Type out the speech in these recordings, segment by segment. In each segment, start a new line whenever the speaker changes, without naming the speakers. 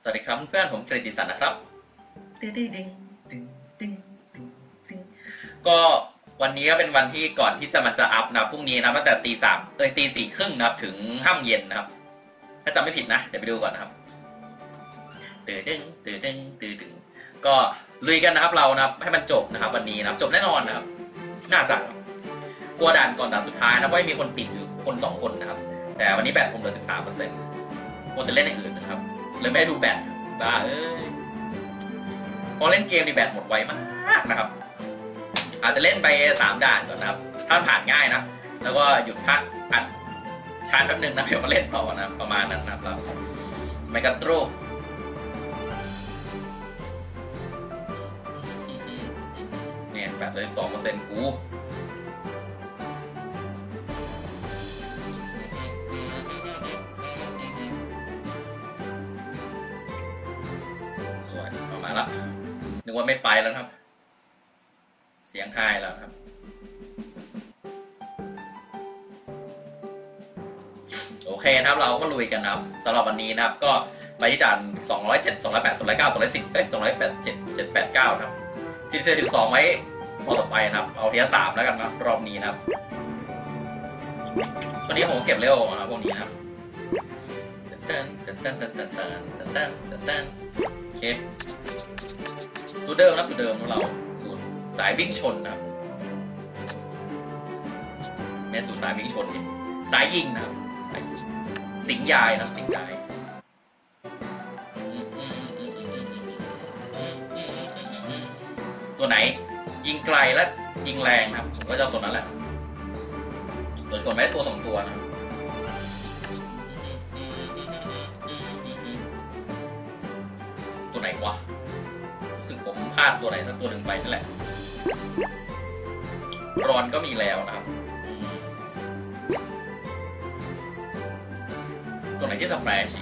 สวัสดีครับเพื่อนผมกฤติสันนะครับก็วันนี้ก็เป็นวันที่ก่อนที่จะอัพนะพรุ่งนี้นะตั้งแต่ตี 4:30นะครับถึง5 โมงเย็นนะครับถ้าจำไม่ผิดนะเดี๋ยวไปดูก่อนนะครับตื่นก็ลุยกันนะครับเรานะให้มันจบนะครับวันนี้นะจบแน่นอนนะครับน่าจะกลัวด่านก่อนด่านสุดท้ายนะเพราะมีคนติดอยู่คน2 คนนะครับแต่วันนี้แบตผมเหลือ 13%คนจะเล่นในอื่นนะครับเลยไม่ได้ดูแบตบ้าพอเล่นเกมในแบตหมดไวมากนะครับอาจจะเล่นไป3 ด่านก่อนนะครับถ้าผ่านง่ายนะแล้วก็หยุดพักอัดชาร์จแป๊บนึงนะเดี๋ยวมาเล่นต่อนะประมาณนั้นนะครับไม่กระตุกเนี่ยแบบเลย2%กูสวยออกมาแล้วนึกว่าไม่ไปแล้วครับเสียงไฮแล้วครับโอเคนะครับเราก็ลุยกันนะครับสำหรับวันนี้นะครับก็ไปที่ด่าน207 208 209 210 287 789ครับ12ไว้พอต่อไปนะครับเอาทีละ3แล้วกันนะรอบนี้นะครับตอนนี้ผมเก็บเร็วนะครับพวกนี้นะครับโอเคสูตรเดิมนะสูตรเดิมของเราสูตรสายวิ่งชนนะครับแม่สูตรสายวิ่งชนสายยิงนะครับสิงยายนะสิงยายตัวไหนยิงไกลและยิงแรงนะครับผมก็จะเอาตัวนั้นแหละส่วนไม่ตัว2 ตัวนะตัวไหนวะรู้สึกผมพลาดตัวไหนสักตัวหนึ่งไปนั่นแหละรอนก็มีแล้วนะครับตัวไหนที่สแปรชิ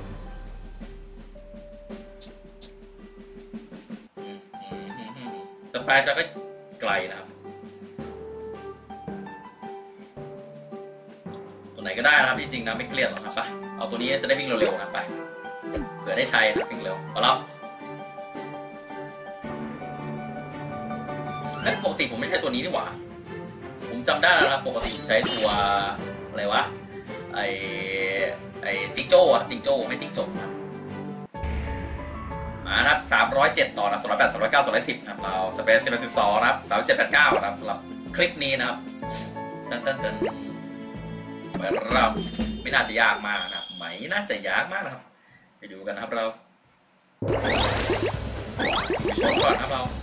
สแปรชก็ไกลนะครับตัวไหนก็ได้นะครับจริงๆนะไม่เครียดหรอกครับไปเอาตัวนี้จะได้วิ่งเร็วๆนะไปเผื่อได้ใช้นะวิ่งเร็วพอแล้วปกติผมไม่ใช่ตัวนี้นี่หว่าผมจำได้แล้วนะปกติใช้ตัวอะไรวะไอจิงโจ้อะจิงโจ้ไม่จิงจกนะมานะครับ307ต่อนะ208 209 210นะครับเราสเปซ12นะครับ3789นะครับสำหรับคลิปนี้นะครับเราไม่น่าจะยากมากนะครับไม่น่าจะยากมากนะครับไปดูกันนะครับเราชมก่อนครับเรา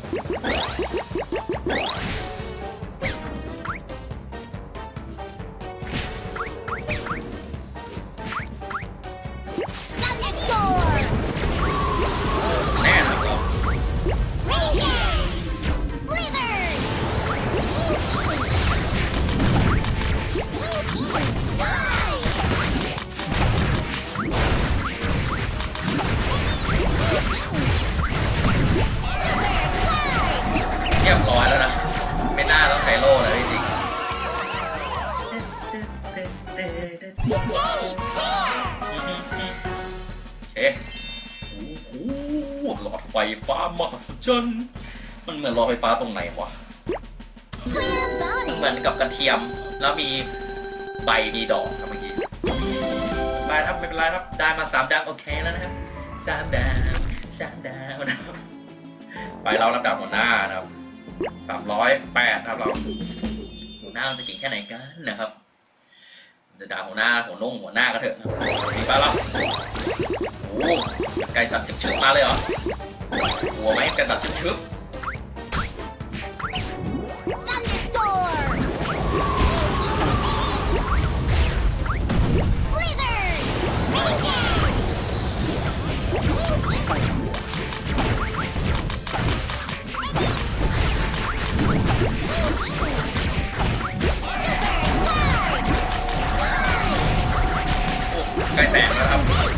เรียบร้อยแล้วนะไม่น่าต้องใช้โล่เลยจริงโอเคโอ้โหหลอดไฟฟ้ามหัศจรรย์มันเหมือนหลอดไฟฟ้าตรงไหนวะเหมือนกับกระเทียมแล้วมีใบมีดอกครับเมื่อกี้ไปครับไม่เป็นไรครับได้มา3 ดาวโอเคแล้วนะครับ3 ดาวนะครับไปเราลำดับหัวหน้านะครับ308ครับเราหัวหน้าจะเก่งแค่ไหนกันนะครับจะด่าหัวหน้าหัวหน้าก็เถอะนะมีปะล่ะโอ้ไก่ตัดชึบมาเลยเหรอหัวไหมไก่ตัดชึบใกล้แตกแล้วครับ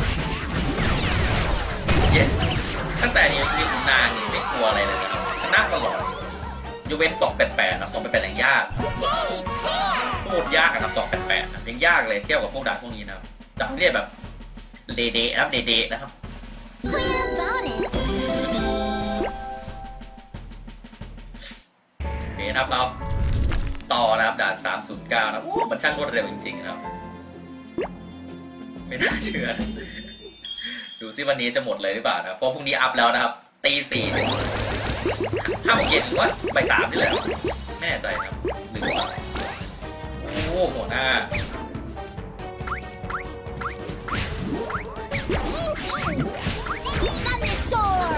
yes ตั้งแต่นี้มีขุนนางไม่กลัวอะไรเลยนะครับชนะตลอดยกเว้น288นะ288ยังยากโคตรยากนะครับ288ยังยากเลยเทียบกับพวกด่านพวกนี้นะครับจับเรียกแบบเดนะครับเดนะครับ
Clear bonus.
โอเคนะครับเราต่อนะครับด่าน309นะโอ้มันช่างรวดเร็วจริงๆครับไม่น่าเชื่อดูซิวันนี้จะหมดเลยหรือเปล่านะเพราะพรุ่งนี้อัพแล้วนะครับตี4 5 โมงเย็นหรือว่าบ่าย 3นี่แหละแน่ใจครับหรือว่าโอ้หัวหน้า
Thunderstorm.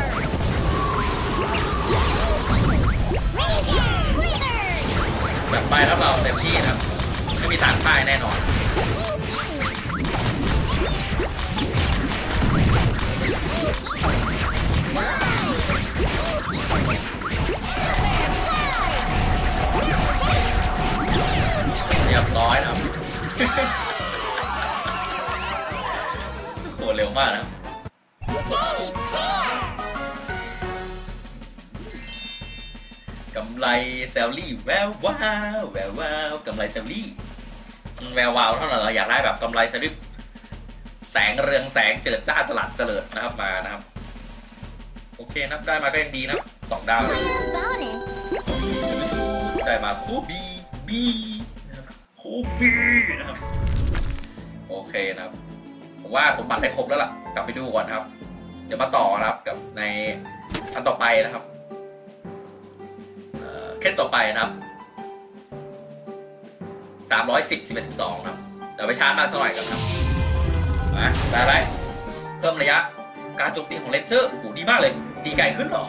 Radiant blizzard.
แบบไปแล้วเราเต็มที่นะครับไม่มีทางพ่ายแน่นอนเรียบร้อยนะครับ โหเร็วมากนะครับ
Stage clear.
กำไรแซลลี่แววว้าวแววว้าวกำไรแซลลี่แวววาวเท่านั้นเราอยากได้แบบกำไรแซลลี่แสงเรืองแสงเจิดจ้าตลาดเจริญนะครับมานะครับโอเคนะครับได้มาก็ยังดีนะครับ2 ดาว
Clear bonus.
ได้มาคูบีนะครับคูบีนะครับโอเคนะครับผมว่าสมบัติได้ครบแล้วล่ะกลับไปดูก่อนครับเดี๋ยวมาต่อนะครับกับในอันต่อไปนะครับเคสต่อไปนะครับ310 11 12นะครับเดี๋ยวไปชาร์จมาสักหน่อยกันครับมาได้ไรเพิ่มระยะการโจมตีของเลนเจอร์โอ้โหดีมากเลยดีไกลขึ้นเหรอ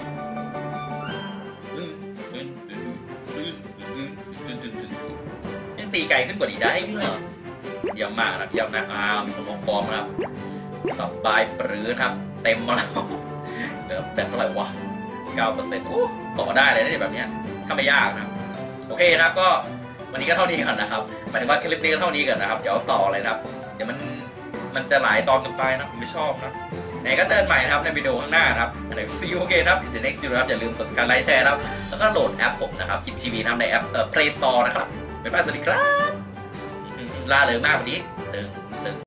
ยังตีไกลขึ้นกว่านี้ได้เหรอเยี่ยมมากนะเยี่ยมนะมีคนมองปลอมนะครับสบายปรือครับเต็มมาแล้วเหลือแบตเท่าไหร่วะ 9% โอ้ต่อได้เลยนะแบบนี้ถ้าไม่ยากนะโอเคนะครับก็วันนี้ก็เท่านี้ก่อนนะครับหมายถึงว่าคลิปนี้ก็เท่านี้ก่อนนะครับเดี๋ยวต่อเลยนะครับเดี๋ยวมันจะหลายตอนกันไปนะผมไม่ชอบนะไหนก็เจอกันใหม่นะครับในวิดีโอข้างหน้านะครับเดี๋ยวซีโอเคนะครับเดี๋ยว next video นะครับอย่าลืม subscribe ไลค์แชร์นะครับแล้วก็โหลดแอปผมนะครับคิดทีวีนะครับในแอปPlay Store นะครับบ๊ายบายสวัสดีครับล่าเริงมากวันนี้